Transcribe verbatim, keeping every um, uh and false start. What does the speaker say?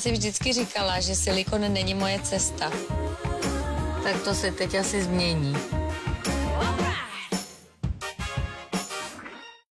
si vždycky říkala, že silikon není moje cesta. Tak to se teď asi změní.